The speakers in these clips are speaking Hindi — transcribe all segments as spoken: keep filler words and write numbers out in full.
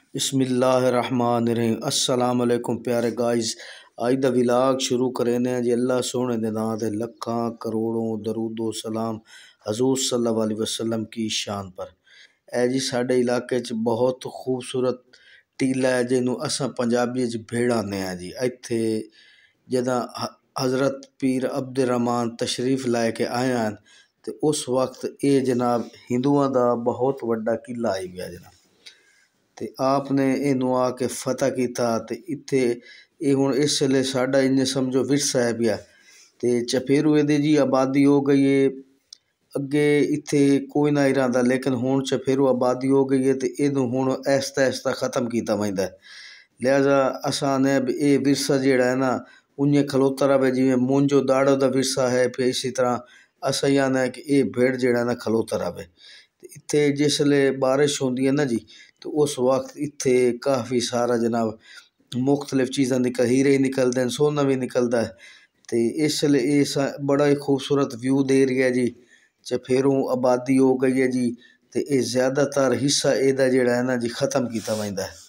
बिस्मिल्लाहिर्रहमानिर्रहीम अस्सलाम वालेकुम प्यारे गाइस। अज दा विलाग शुरू करेने जी अल्लाह सोहने दे नां ते लखां करोड़ों दरूदो सलाम हजूर सल्लल्लाहु अलैहि वसल्लम की शान पर। ए जी साडे इलाके च बहुत खूबसूरत टीला है जिन्हों असां पंजाबी च भेड़ आने हैं जी। इत्थे जदा हज़रत पीर अब्दुर्रहमान तशरीफ लाए के आए हैं तो उस वक्त ये जनाब हिंदुओं का बहुत वड्डा किला आई गया जनाब। तो आपने इनू आके फतह किया तो इत्थे ये हुण इस वेले साडा इन्हें समझो विरसा है पिया। तो चफेरू ये जी आबादी हो गई है, अगे इत्थे कोई ना ही रहा लेकिन हुण चफेरू आबादी हो गई है तो इनू हुण ऐसता ऐसता ख़त्म किया वैंदा है। लिहाजा असां ने ये विरसा जिहड़ा है ना उन्हें खलोता रहे जिवें मूंजो दाड़ो का विरसा है फिर इसी तरह असा ही आना है कि ये भेड़ जिहड़ा ना खलोता रहे। इत्थे जिसले बारिश होंदी है ना जी तो उस वक्त इत्थे काफ़ी सारा जनाब मुख्तलिफ चीज़ां निकल हीरे निकलते हैं, सोना भी निकलता है। तो इसलिए ये बड़ा ही खूबसूरत व्यू दे रही है जी। चफेरों आबादी हो गई है जी तो ये ज़्यादातर हिस्सा एदा जिहड़ा है ना जी ख़त्म किया वैंदा है।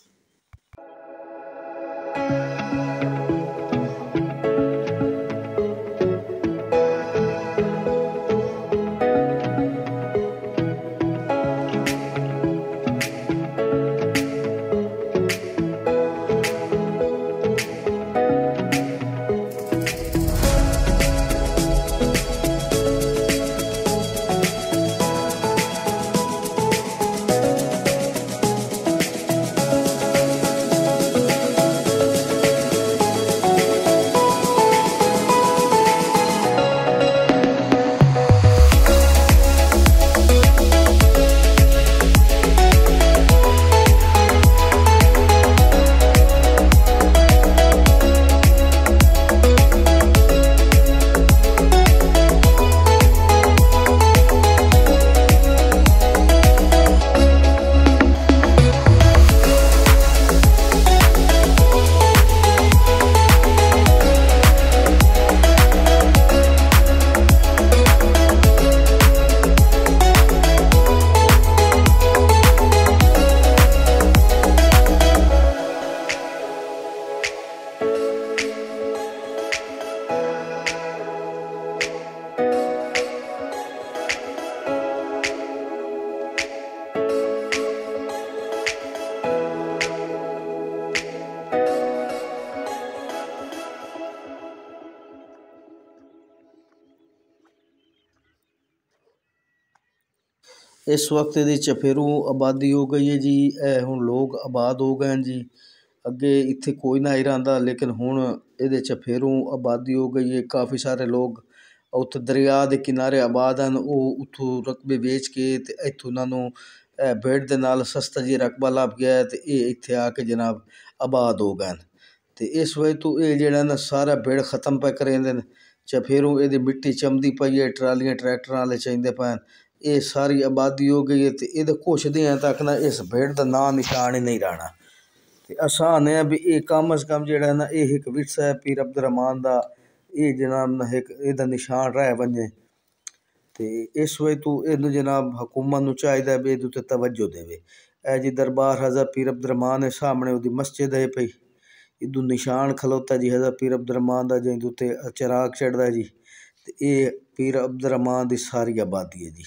इस वक्त यदि चफेरू आबादी हो गई है जी, ए हुण लोग आबाद हो गए हैं जी। अगे इत्थे कोई ना ही रहा लेकिन हुण ये चफेरू आबादी हो गई है। काफ़ी सारे लोग उत्थे दरिया के किनारे आबाद हैं, वो उतों रकबे बेच के ते इत्थों उन्होंने भेड़ के नाल सस्ता जी रकबा लभ गया है तो ये इत्थे आके जनाब आबाद हो गए। तो इस वजह तो ये जिहड़ा ना सारा भेड़ ख़त्म पे करेंदे ने। चफेरू ये मिट्टी चमदी पई है, ट्रालियां ट्रैक्टर वाले चाहिए पैन, ये सारी आबादी हो गई है तो ये कुछ दिन तक ना इस भेड़ का नाम निशान ही नहीं रहना। तो असां आने भी ये कम अज़ कम जिहड़ा ना ये एक विरसा है पीर अब्दुर्रहमान का, ये जनाब ना एक इहदा निशान रह वने। तो इस वजह तो इन जनाब हुकूमत नूं चाहिए भी इहदे उत्ते तवज्जो देवे। ए जी दरबार हज़रत पीर अब्दुर्रहमान है सामने उहदी मस्जिद है पई, इदू निशान खलोता जी हज़रत पीर अब्दुर्रहमान का जिहदे उत्ते चिराग चढ़दा जी। तो ये पीर अब्दुर्रहमान की सारी आबादी है जी।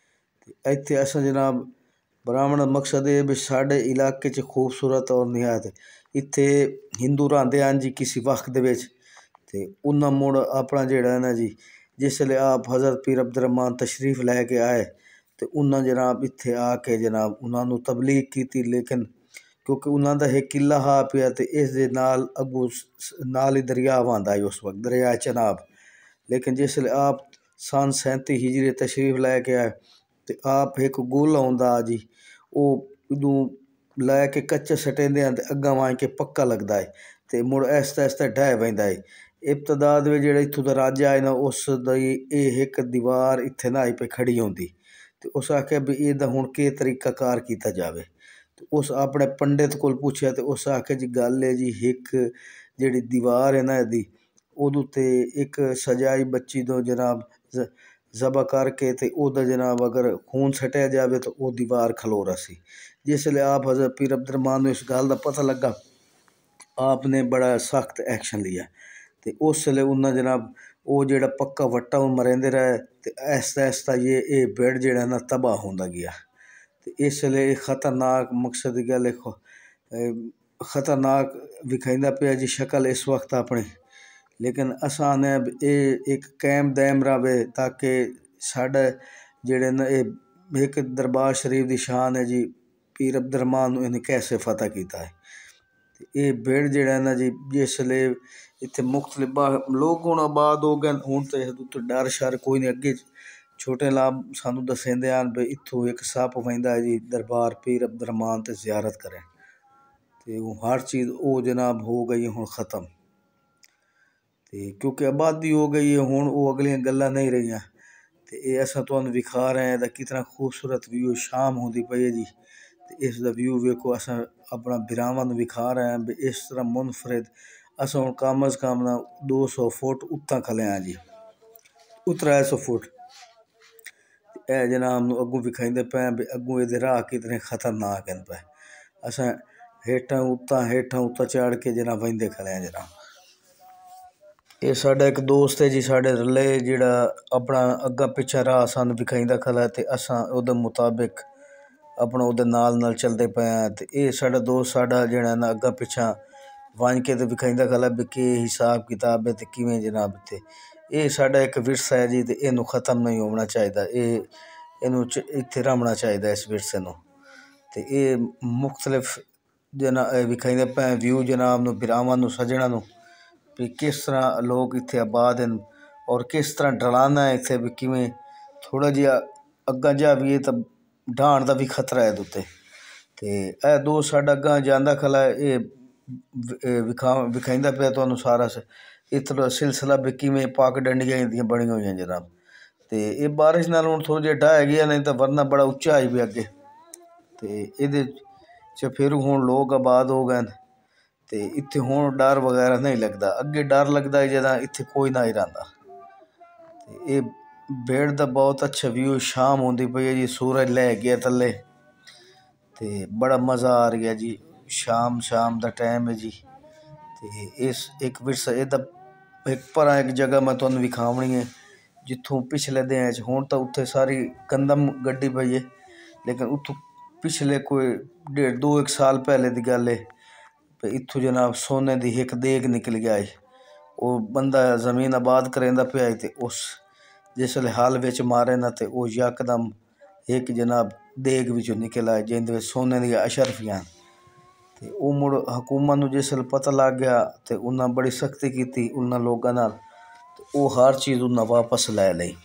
इत्थे असां जनाब ब्राह्मण मकसद है भी साढ़े इलाके च खूबसूरत और निहायत इत्थे हिंदू रहिंदे हैं जी किसी वक्त दे विच। ते उन्हां मुड़ अपना जिहड़ा है ना जी जिसले आप हज़रत पीर अब्दुर्रहमान तशरीफ लैके आए तो उन्हां जनाब इत्थे आके जनाब उन्होंने तबलीग की, लेकिन क्योंकि उन्हों का एक किला हा पिया तो इस दे नाल अगू नाल ही दरिया वहंदा उस वक्त दरिया चनाब। लेकिन जिसले आप सन सैंती हिजरी तशरीफ लैके आए तो आप एक गुल आउंदा जी, वो इदू लैके कच्चा सटेंदे हैं तो अग्गा वां के पक्का लगता है तो मुड़ ऐसता ऐसता ढह वहिंदा है। इब्तदा दे जिहड़ा इत्थों दा राजा है ना उस दी ये एक दीवार इत्थे ना आई पे खड़ी होंदी तो उस आख्या भी एदा हुण के तरीकाकार किया जाए। तो उस अपने पंडित को पूछया तो उस आख्या जी गल है जी एक जिहड़ी दीवार है ना इहदी उहदे उत्ते एक सजाई बच्ची दो जनाब ਜ਼ਬਾ ਕਰਕੇ ਤੇ ਉਹਦਾ ਜਨਾਬ ਅਗਰ ਖੂਨ ਛਟਿਆ ਜਾਵੇ ਤਾਂ ਉਹ ਦੀਵਾਰ ਖਲੋਰਾ ਸੀ। ਜਿਸ ਵੇਲੇ ਆਪ ਹਜ਼ਰਤ ਪੀਰ ਅਬਦੁਰਰਹਿਮਾਨ ਨੂੰ ਇਸ ਗੱਲ ਦਾ ਪਤਾ ਲੱਗਾ, ਆਪ ਨੇ ਬੜਾ ਸਖਤ ਐਕਸ਼ਨ ਲਿਆ ਤੇ ਉਸ ਵੇਲੇ ਉਹਨਾਂ ਜਨਾਬ ਉਹ ਜਿਹੜਾ ਪੱਕਾ ਵੱਟਾ ਉਹ ਮਰਿੰਦੇ ਰਹੇ ਤੇ ਆਹਿਸਤਾ ਆਹਿਸਤਾ ਇਹ ਇਹ ਬੇੜ ਜਿਹੜਾ ਨਾ ਤਬਾਹ ਹੁੰਦਾ ਗਿਆ। ਤੇ ਇਸ ਵੇਲੇ ਇਹ ਖਤਰਨਾਕ ਮਕਸਦ ਦੀ ਗੱਲ ਖਤਰਨਾਕ ਵਿਖਾਈਂਦਾ ਪਿਆ ਜੀ ਸ਼ਕਲ ਇਸ ਵਕਤ ਆਪਣੀ, ਲੇਕਿन असां ने ਇਹ ਇੱਕ ਕਾਇਮ ਦਾਇਮ ਰਹੇ ਤਾਂ ਕਿ ਸਾਡਾ ਜਿਹੜੇ ਨਾ ਇਹ ਇੱਕ ਦਰਬਾਰ ਸ਼ਰੀਫ ਦੀ ਸ਼ਾਨ ਹੈ ਜੀ, ਪੀਰ ਅਬਦੁਰਰਹਿਮਾਨ ਨੂੰ ਇਹਨੇ ਕੈਸੇ ਫਤਿਹ ਕੀਤਾ ਹੈ। ਤੇ ਇਹ ਬੇੜ ਜਿਹੜਾ ਨਾ ਜੀ ਜਿਸ ਵੇਲੇ ਇੱਥੇ ਮੁਖਤਲਿਫ ਲੋਕ ਹੁਣ ਆਬਾਦ ਹੋ ਗਏ, ਹੁਣ ਤਾਂ ਇਹਦੇ ਡਰ ਸ਼ਰ ਕੋਈ ਨਹੀਂ। ਅੱਗੇ ਛੋਟੇ ਲਾਭ ਸਾਨੂੰ ਦੱਸਦੇ ਹਨ ਵੀ ਇੱਥੋਂ ਇੱਕ ਸੱਪ ਪੈਂਦਾ ਜੀ ਦਰਬਾਰ ਪੀਰ ਅਬਦੁਰਰਹਿਮਾਨ ਤੇ ਜ਼ਿਆਰਤ ਕਰੇ, ਤੇ ਉਹ ਹਰ ਚੀਜ਼ ਉਹ ਜਨਾਬ ਹੋ ਗਈ ਹੁਣ ख़त्म। ਤੇ ਕਿਉਂਕਿ ਆਬਾਦੀ ਹੋ ਗਈ ਹੈ ਹੁਣ ਉਹ ਅਗਲੀਆਂ ਗੱਲਾਂ ਨਹੀਂ ਰਹੀਆਂ। ਤੇ ਇਹ ਅਸਾਂ ਤੁਹਾਨੂੰ ਵਿਖਾ ਰਹੇ ਹਾਂ ਇਹਦਾ ਕਿਤਨਾ ਖੂਬਸੂਰਤ ਵਿਊ ਸ਼ਾਮ ਹੁੰਦੀ ਪਈ ਹੈ ਜੀ। ਤੇ ਇਸ ਦਾ ਵਿਊ ਵੇਖੋ, ਅਸਾਂ ਆਪਣਾ ਬਿਰਾਵਾਂ ਨੂੰ ਵਿਖਾ ਰਹੇ ਹਾਂ ਵੀ ਇਸ ਤਰ੍ਹਾਂ ਮੁਨਫਰਿਦ अस हम कम अज़ कम ना दो सौ फुट उत्ता खले हाँ जी, उतरा सौ फुट। ए जनाब नूं अगों विखाइंदे पे भी अगों ये राह कितने खतरनाक हैं पे। अस हेठां उत्ता हेठां उत्ता चढ़ के जनाब वहिंदे खले हैं जनाब। ये साडा एक दोस्त है जी साडे रले जिहड़ा अपना अग्गा पिछा राह सानूं विखाइंदा खला ते असां उहदे मुताबिक अपना उहदे नाल नाल चलदे पे हैं। ते ये साडा दोस्त साडा जिहड़ा ना अग्गा पिछा वंज के तो विखाइंदा खला भी कि हिसाब किताब है तो किवें जनाब। इत्थे ये साडा एक विरसा है जी, तो इनू ख़त्म नहीं होना चाहिए, ये इनू इत्थे रमना चाहिए इस विरसे नूं। ते ये मुख्तलिफ जना विखाइंदे पे व्यू जनाब नूं बिरावां नूं सजणा नूं भी किस तरह लोग इत्थे आबाद हैं और किस तरह डलाना है इत्थे भी किवें थोड़ा जिहा अग्गा जा भी तो ढाण दा भी खतरा है उत्ते। ते ए दोस्त साडा अग्गां जांदा खला ये विखा विखाइंदा पे तुहानूं सारा इतना सिलसिला भी किवें पग डंडियां इंदियां बनी हुई जनाब। तो ये बारिश नाल हुण थोड़ा जिहा ढाह गया, नहीं तो वरना बड़ा उच्चा आई भी अगे। तो ये च फिर हुण लोग आबाद हो गए तो इत्थे हुण डर वगैरह नहीं लगता, अगे डर लगता है जदा इत्थे कोई ना ही रहिंदा। तो ये बेड़ दा बहुत अच्छा व्यू शाम होंदी पई है जी, सूरज लै गया थल्ले ते बड़ा मज़ा आ रहा जी। शाम शाम का टाइम है जी। तो इस एक विरसा इहदा एक परा एक जगह मैं तुहानूं विखावनी है जिथों पिछले दिन हुण तो उत्थे सारी गंदम गड्डी पई है, लेकिन उत्थों पिछले कोई डेढ़ दो एक साल पहले की गल है भी इत्थों जनाब सोने की एक देग निकल गया है। वो बंदा जमीन आबाद करेंदा पिया है ते उस जिस वेले हल विच मारे ना तो वो यकदम एक जनाब देग विचों निकल आए जिंदे विच सोने दी अशरफियां। ते वो मुड़ हुकूमत नूं जिस वेले पता लग गया तो उन्हें बड़ी सख्ती की उन्होंने लोगों नाल, ते वो हर चीज़ उन्हें वापस लै लई।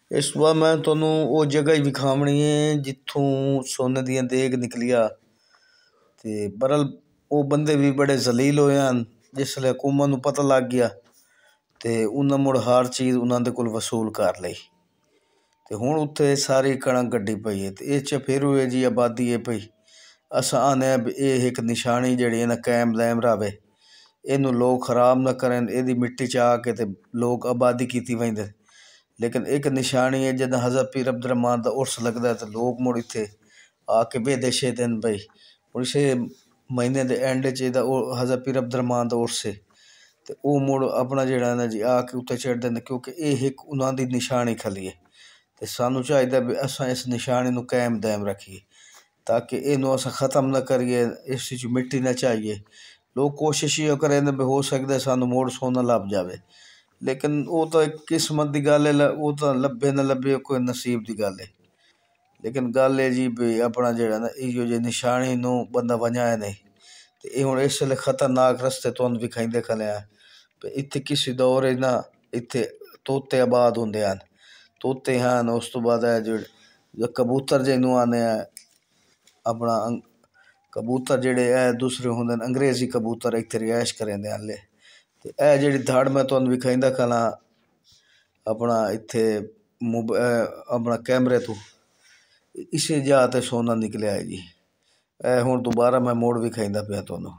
ਇਸ ਤੋਂ ਬਾਅਦ ਮੈਂ ਤੁਹਾਨੂੰ ਉਹ ਜਗ੍ਹਾ ਹੀ ਵਿਖਾਉਣੀ ਹੈ ਜਿੱਥੋਂ ਸੋਨੇ ਦੀਆਂ ਦੇਗ ਨਿਕਲੀਆਂ। ਅਤੇ ਬਹਰਹਾਲ ਉਹ ਬੰਦੇ ਵੀ ਬੜੇ ਜ਼ਲੀਲ ਹੋਏ ਹਨ। ਜਿਸ ਵੇਲੇ ਹਕੂਮਤ ਨੂੰ ਪਤਾ ਲੱਗ ਗਿਆ ਅਤੇ ਉਹਨਾਂ ਮੁੜ ਹਰ ਚੀਜ਼ ਉਹਨਾਂ ਦੇ ਕੋਲ ਵਸੂਲ ਕਰ ਲਈ। ਅਤੇ ਹੁਣ ਉੱਥੇ ਸਾਰੀ ਕਣਕ ਗੱਡੀ ਪਈ ਹੈ ਅਤੇ ਇਹ ਚਫੇਰੂ ਹੈ ਜੀ, ਆਬਾਦੀ ਹੈ ਪਈ। ਅਸਾਂ ਆਨੇ ਹਾਂ ਵੀ ਇਹ ਇੱਕ ਨਿਸ਼ਾਨੀ ਜਿਹੜੀ ਹੈ ਨਾ ਕਾਇਮ ਦਾਇਮ ਰਹੇ, ਇਹਨੂੰ ਲੋਕ ਖਰਾਬ ਨਾ ਕਰਨ। ਇਹਦੀ ਮਿੱਟੀ 'ਚ ਆ ਕੇ ਅਤੇ ਲੋਕ ਆਬਾਦੀ ਕੀਤੀ ਵਹਿੰਦੇ। ਲੇਕਿਨ ਇੱਕ ਨਿਸ਼ਾਨੀ ਹੈ, ਜਦੋਂ ਹਜ਼ਰਤ ਪੀਰ ਅਬਦੁਰ रहमान ਦਾ ਉਰਸ ਲੱਗਦਾ ਤਾਂ ਲੋਕ ਮੁੜ ਇੱਥੇ ਆ ਕੇ ਬਹਿਦੇ ਸ਼ਹਿਦੇ ਹਨ। ਬਈ ਹੁਣ ਇਸੇ ਮਹੀਨੇ ਦੇ ਐਂਡ 'ਚ ਇਹਦਾ ਉਹ ਹਜ਼ਰਤ ਪੀਰ ਅਬਦੁਰ रहमान ਦਾ ਉਰਸ ਹੈ ਅਤੇ ਉਹ ਮੁੜ ਆਪਣਾ ਜਿਹੜਾ ਨਾ ਜੀ ਆ ਕੇ ਉੱਤੇ ਚੜ੍ਹਦੇ ਨੇ, ਕਿਉਂਕਿ ਇਹ ਇੱਕ ਉਹਨਾਂ ਦੀ ਨਿਸ਼ਾਨੀ ਖਲੀ ਹੈ। ਅਤੇ ਸਾਨੂੰ ਚਾਹੀਦਾ ਵੀ ਅਸਾਂ ਇਸ ਨਿਸ਼ਾਨੀ ਨੂੰ ਕਾਇਮ ਦਾਇਮ ਰੱਖੀਏ ਤਾकि ਇਹਨੂੰ ਅਸਾਂ ख़त्म ਨਾ ਕਰੀਏ, ਇਸ ਵਿੱਚ ਮਿੱਟੀ ਨਾ ਚਾਹੀਏ। ਲੋਕ ਕੋਸ਼ਿਸ਼ ਇਹ ਕਰੇ ਨੇ ਵੀ ਹੋ ਸਕਦਾ ਸਾਨੂੰ ਮੋੜ ਸੋਨਾ ਲੱਭ ਜਾਵੇ, ਲੇਕਿਨ ਉਹ ਤਾਂ ਇੱਕ ਕਿਸਮਤ ਦੀ ਗੱਲ ਹੈ, ਉਹ ਤਾਂ ਲੱਭੇ ਨਾ ਲੱਭੇ ਕੋਈ ਨਸੀਬ ਦੀ ਗੱਲ ਹੈ। ਲੇਕਿਨ ਗੱਲ ਹੈ ਜੀ ਵੀ ਆਪਣਾ ਜਿਹੜਾ ਨਾ ਇਹੋ ਜਿਹੀ ਨਿਸ਼ਾਨੀ ਨੂੰ ਬੰਦਾ ਵੰਝਾਏ ਨਹੀਂ। ਅਤੇ ਇਹ ਹੁਣ ਇਸ ਵੇਲੇ ਖਤਰਨਾਕ ਰਸਤੇ ਤੁਹਾਨੂੰ ਵਿਖਾਈਂਦੇ ਖਲਿਆ ਵੀ ਇੱਥੇ ਕਿਸੇ ਦੌਰ ਨਾ ਇੱਥੇ ਤੋਤੇ ਆਬਾਦ ਹੁੰਦੇ ਹਨ। ਤੋਤੇ ਹਨ, ਉਸ ਤੋਂ ਬਾਅਦ ਹੈ ਜਿਹੜੇ ਕਬੂਤਰ ਜਿਹਨੂੰ ਆਉਂਦੇ ਆ ਆਪਣਾ ਕਬੂਤਰ ਜਿਹੜੇ ਇਹ ਦੂਸਰੇ ਹੁੰਦੇ ਨੇ ਅੰਗਰੇਜ਼ੀ ਕਬੂਤਰ ਇੱਥੇ ਰਿਹਾਇਸ਼ ਕरेंदे ਹਾਲੇ। ਅਤੇ ਇਹ ਜਿਹੜੀ ਧੜ ਮੈਂ ਤੁਹਾਨੂੰ ਵਿਖਾਈਂਦਾ ਖਲਾਂ ਆਪਣਾ ਇੱਥੇ ਮੁਬ ਆਪਣਾ ਕੈਮਰੇ ਤੋਂ, ਇਸੇ ਜਗ੍ਹਾ 'ਤੇ ਸੋਨਾ ਨਿਕਲਿਆ ਹੈ ਜੀ। ਇਹ ਹੁਣ ਦੁਬਾਰਾ ਮੈਂ ਮੋੜ ਵਿਖਾਈਂਦਾ ਪਿਆ ਤੁਹਾਨੂੰ।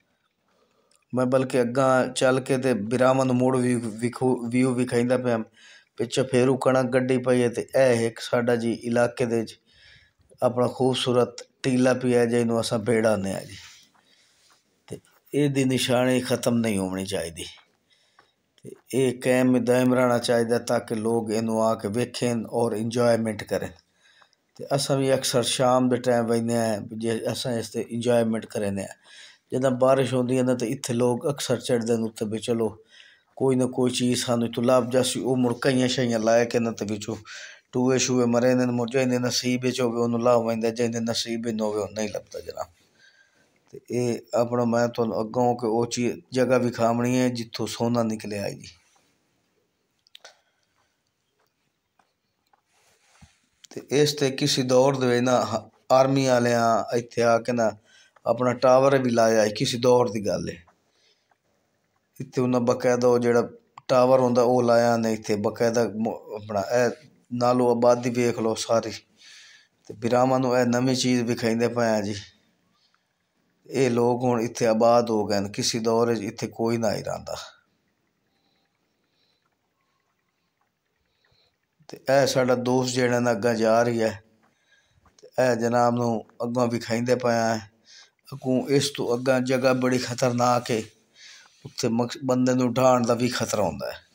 ਮੈਂ ਬਲਕਿ ਅੱਗਾਂ ਚੱਲ ਕੇ ਅਤੇ ਬਿਰਾਵਾਂ ਨੂੰ ਮੋੜ ਵੀ ਵਿਖੋ ਵਿਊ ਵਿਖਾਈਂਦਾ ਪਿਆ। ਪਿੱਛੇ ਫੇਰੂ ਕਣਕ ਗੱਡੀ ਪਈ ਹੈ ਅਤੇ ਇਹ ਇੱਕ ਸਾਡਾ ਜੀ ਇਲਾਕੇ ਦੇ 'ਚ ਆਪਣਾ ਖੂਬਸੂਰਤ ਟੀਲਾ ਪਿਆ ਜਿਹਨੂੰ ਅਸਾਂ ਬੇੜਾ ਆਉਂਦੇ ਹਾਂ ਜੀ। ਅਤੇ ਇਹਦੀ ਨਿਸ਼ਾਨੀ ख़त्म ਨਹੀਂ ਹੋਣੀ ਚਾਹੀਦੀ ਅਤੇ ਇਹ ਕਾਇਮ ਦਾਇਮ ਰਹਿਣਾ ਚਾਹੀਦਾ ਤਾकि ਲੋਕ ਇਹਨੂੰ ਆ ਕੇ ਵੇਖਣ ਔਰ ਇੰਜੋਏਮੈਂਟ ਕਰਨ। ਅਤੇ ਅਸਾਂ ਵੀ ਅਕਸਰ ਸ਼ਾਮ ਦੇ ਟਾਈਮ ਬਹਿੰਦੇ ਹਾਂ ਜੇ ਅਸਾਂ ਇਸ 'ਤੇ ਇੰਜੋਏਮੈਂਟ ਕਰਦੇ ਹਾਂ। ਜਦੋਂ ਬਾਰਿਸ਼ ਹੁੰਦੀ ਹੈ ਨਾ ਤਾਂ ਇੱਥੇ ਲੋਕ ਅਕਸਰ ਚੜ੍ਹਦੇ ਨੇ ਉੱਤੇ ਵੀ ਚਲੋ ਕੋਈ ਨਾ ਕੋਈ ਚੀਜ਼ ਸਾਨੂੰ ਇੱਥੋਂ ਲੱਭ ਜਾਸੀ। ਉਹ ਮੁੜ ਕਈਆਂ ਸ਼ਈਆਂ ਲਾਇ ਕੇ ਨਾ ਅਤੇ ਵਿੱਚੋਂ ਟੂਏ ਸ਼ੂਏ ਮਰੇ ਨੇ, ਮੁੜ ਜਿਹਦੇ ਨਸੀਬ ਵਿੱਚ ਹੋਵੇ ਉਹਨੂੰ ਲਾਭ ਵਹਿੰਦਾ, ਜਿਹਦੇ ਨਸੀਬ ਵਿੱਚ ਹੋਵੇ ਉਹ ਨਹੀਂ ਲੱਭਦਾ ਜਨਾਬ। ਅਤੇ ਇਹ ਆਪਣਾ ਮੈਂ ਤੁਹਾਨੂੰ ਅੱਗੋਂ ਕਿ ਉਹ ਚੀਜ਼ ਜਗ੍ਹਾ ਵਿਖਾਉਣੀ ਹੈ ਜਿੱਥੋਂ ਸੋਨਾ ਨਿਕਲਿਆ ਹੈ ਜੀ। ਅਤੇ ਇਸ 'ਤੇ ਕਿਸੇ ਦੌਰ ਦੇ ਵਿੱਚ ਨਾ ਆਰਮੀ ਵਾਲਿਆਂ ਇੱਥੇ ਆ ਕੇ ਨਾ ਆਪਣਾ ਟਾਵਰ ਵੀ ਲਾਇਆ, ਕਿਸੇ ਦੌਰ ਦੀ ਗੱਲ ਹੈ। ਇੱਥੇ ਉਹਨਾਂ ਬਾਕਾਇਦਾ ਉਹ ਜਿਹੜਾ ਟਾਵਰ ਹੁੰਦਾ ਉਹ ਲਾਇਆ ਨੇ ਇੱਥੇ ਬਾਕਾਇਦਾ ਆਪਣਾ ਇਹ ਨਾਲੋਂ ਆਬਾਦੀ ਵੇਖ ਲਓ ਸਾਰੀ। ਅਤੇ ਬਿਰਾਵਾਂ ਨੂੰ ਇਹ ਨਵੀਂ ਚੀਜ਼ ਵਿਖਾਈਂਦੇ ਪਏ ਹਾਂ ਜੀ। ਇਹ ਲੋਕ ਹੁਣ ਇੱਥੇ ਆਬਾਦ ਹੋ ਗਏ ਨੇ, ਕਿਸੇ ਦੌਰ 'ਚ ਇੱਥੇ ਕੋਈ ਨਾ ਹੀ ਰਹਿੰਦਾ। ਅਤੇ ਇਹ ਸਾਡਾ ਦੋਸਤ ਜਿਹੜਾ ਨਾ ਅੱਗਾ ਜਾ ਰਹੀ ਹੈ ਅਤੇ ਇਹ ਜਨਾਬ ਨੂੰ ਅੱਗੋਂ ਵਿਖਾਈਂਦੇ ਪਏ ਹਾਂ। ਅੱਗੋਂ ਇਸ ਤੋਂ ਅੱਗਾ ਜਗ੍ਹਾ ਬੜੀ ਖਤਰਨਾਕ ਹੈ, ਉੱਥੇ ਮਕਸ ਬੰਦੇ ਨੂੰ ਢਾਣ ਦਾ ਵੀ ਖਤਰਾ ਹੁੰਦਾ ਹੈ।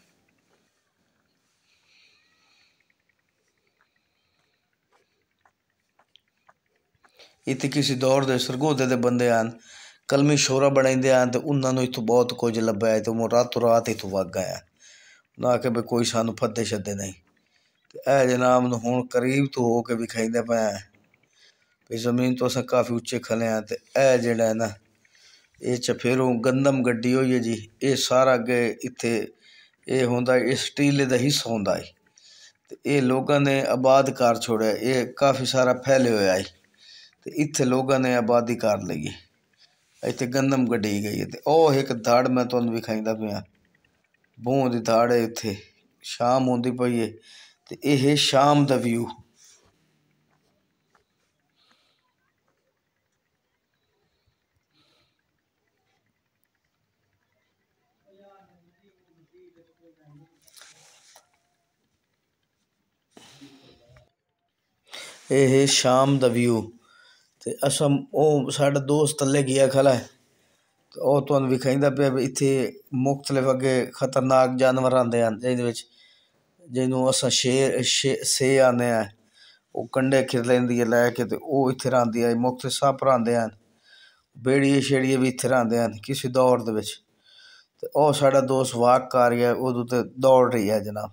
ਇੱਥੇ ਕਿਸੇ ਦੌਰ ਦੇ ਸਰਗੋਧੇ ਦੇ ਬੰਦੇ ਹਨ, ਕਲਮੀ ਸ਼ੋਰਾ ਬਣਾਉਂਦੇ ਹਨ ਅਤੇ ਉਹਨਾਂ ਨੂੰ ਇੱਥੋਂ ਬਹੁਤ ਕੁਝ ਲੱਭਿਆ ਹੈ ਅਤੇ ਉਹ ਰਾਤੋਂ ਰਾਤ ਇੱਥੋਂ ਵਗ ਗਏ ਹਨ। ਨਾ ਕਿ ਵੀ ਕੋਈ ਸਾਨੂੰ ਫੱਦੇ ਛੱਦੇ ਨਹੀਂ। ਅਤੇ ਇਹ ਜਨਾਬ ਨੂੰ ਹੁਣ ਕਰੀਬ ਤੋਂ ਹੋ ਕੇ ਵਿਖਾਈਂਦੇ ਪਏ ਵੀ ਜ਼ਮੀਨ ਤੋਂ ਅਸਾਂ ਕਾਫੀ ਉੱਚੇ ਖਲੇ ਹਾਂ। ਅਤੇ ਇਹ ਜਿਹੜਾ ਹੈ ਨਾ ਇਹ ਚਫੇਰੋਂ ਗੰਦਮ ਗੱਡੀ ਹੋਈ ਹੈ ਜੀ। ਇਹ ਸਾਰਾ ਅੱਗੇ ਇੱਥੇ ਇਹ ਹੁੰਦਾ ਇਸ ਟੀਲੇ ਦਾ ਹਿੱਸਾ ਹੁੰਦਾ ਹੈ ਅਤੇ ਇਹ ਲੋਕਾਂ ਨੇ ਆਬਾਦ ਕਰ ਛੋੜਿਆ। ਇਹ ਕਾਫੀ ਸਾਰਾ ਫੈਲੇ ਹੋਇਆ ਹੈ ਅਤੇ ਇੱਥੇ ਲੋਕਾਂ ਨੇ ਆਬਾਦੀ ਕਰ ਲਈ ਹੈ। ਇੱਥੇ ਗੰਦਮ ਗੱਡੀ ਗਈ ਹੈ ਅਤੇ ਉਹ ਇੱਕ ਧੜ ਮੈਂ ਤੁਹਾਨੂੰ ਵਿਖਾਈਂਦਾ ਪਿਆ, ਬੂਹ ਦੀ ਧੜ ਹੈ। ਇੱਥੇ ਸ਼ਾਮ ਹੁੰਦੀ ਪਈ ਹੈ ਅਤੇ ਇਹ ਸ਼ਾਮ ਦਾ ਵਿਊ। ਇਹ ਸ਼ਾਮ ਦਾ ਵਿਊ। ਅਤੇ ਅਸਾਂ ਉਹ ਸਾਡਾ ਦੋਸਤ ਥੱਲੇ ਗਿਆ ਖਲਾ ਹੈ ਅਤੇ ਉਹ ਤੁਹਾਨੂੰ ਵਿਖਾਈਂਦਾ ਪਿਆ ਵੀ ਇੱਥੇ ਮੁਖਤਲਿਫ ਅੱਗੇ ਖਤਰਨਾਕ ਜਾਨਵਰ ਆਉਂਦੇ ਹਨ, ਜਿਹਦੇ ਵਿੱਚ ਜਿਹਨੂੰ ਅਸਾਂ ਸ਼ੇਰ ਸ਼ੇ ਸੇ ਆਉਂਦੇ ਹਾਂ। ਉਹ ਕੰਢੇ ਖਿਰ ਲੈਂਦੀ ਹੈ ਲੈ ਕੇ ਅਤੇ ਉਹ ਇੱਥੇ ਰਹਿੰਦੀ ਹੈ। ਮੁਖਤਲਿਫ ਸੱਪ ਰਹਿੰਦੇ ਹਨ, ਬੇੜੀਏ ਸ਼ੇੜੀਏ ਵੀ ਇੱਥੇ ਰਹਿੰਦੇ ਹਨ ਕਿਸੇ ਦੌਰ ਦੇ ਵਿੱਚ। ਅਤੇ ਉਹ ਸਾਡਾ ਦੋਸਤ ਵਾਕ ਕਰ ਰਿਹਾ, ਉਹਦੇ 'ਤੇ ਦੌੜ ਰਹੀ ਹੈ ਜਨਾਬ।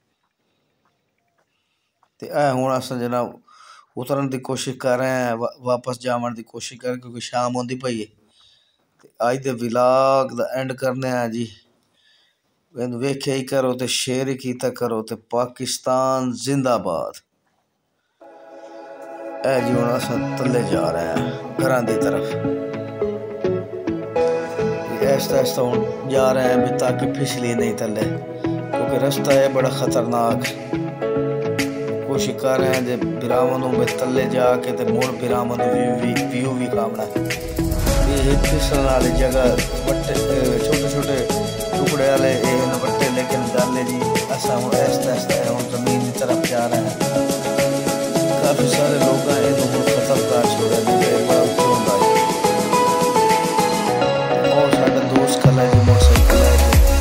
ਅਤੇ ਇਹ ਹੁਣ ਅਸਾਂ ਜਨਾਬ ਉਤਰਨ ਦੀ ਕੋਸ਼ਿਸ਼ ਕਰ ਰਹੇ ਹਾਂ, ਵਾ ਵਾਪਸ ਜਾਵਣ ਦੀ ਕੋਸ਼ਿਸ਼ ਕਰ, ਕਿਉਂਕਿ ਸ਼ਾਮ ਹੁੰਦੀ ਪਈ ਹੈ। ਅਤੇ ਅੱਜ ਦੇ ਵਿਲਾਗ ਦਾ ਐਂਡ ਕਰਨੇ ਹਾਂ ਜੀ। ਇਹਨੂੰ ਵੇਖਿਆ ਹੀ ਕਰੋ ਤੇ ਸ਼ੇਅਰ ਹੀ ਕੀਤਾ ਕਰੋ ਤੇ ਪਾਕਿਸਤਾਨ ਜ਼ਿੰਦਾਬਾਦ। ਇਹ ਜੀ ਹੁਣ ਅਸਾਂ ਥੱਲੇ ਜਾ ਰਹੇ ਹਾਂ ਘਰਾਂ ਦੀ तरफ। ऐसा ऐसा जा रहे हैं भी ताकि फिसली नहीं थले, क्योंकि रास्ता है बड़ा ख़तरनाक। कोशिश कर रहे हैं बिरामनों में थले जाके तो मुड़ बिरामन व्यू भी खाना। ये फिसलने वाली जगह बट्टे छोटे छोटे टुकड़े वाले बट्टे, लेकिन गल जी असा हम ऐसा ऐसा हम जमीन की तरफ जा रहे हैं। काफ़ी सारे लोग इन्हों खत्म कर छोड़ा दोस्त कला जी मोटरसाइकिल है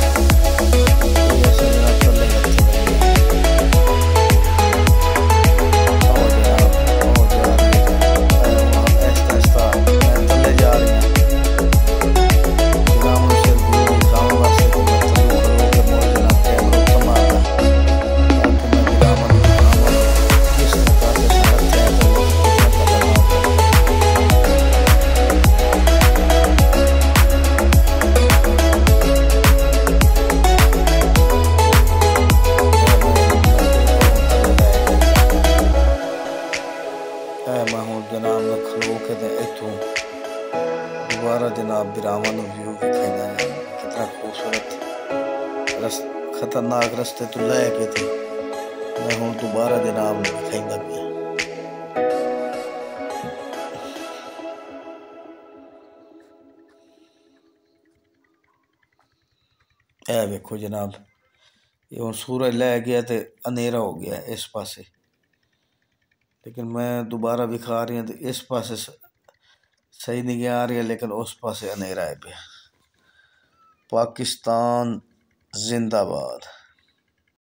जनाब में खलो के इतों दोबारा जनाब बिरावन व्यू दिखाई कितना खूबसूरत रस खतरनाक रस्ते तो लै के थे मैं हूँ दोबारा जनाब में दिखाई पिया। ए वेखो जनाब ये हूँ सूरज लै गया तो अंधेरा हो गया इस पासे, लेकिन मैं दोबारा दिखा रही हूँ तो इस पासे सही नहीं आ रही है, लेकिन उस पासे अंधेरा है पे। पाकिस्तान जिंदाबाद।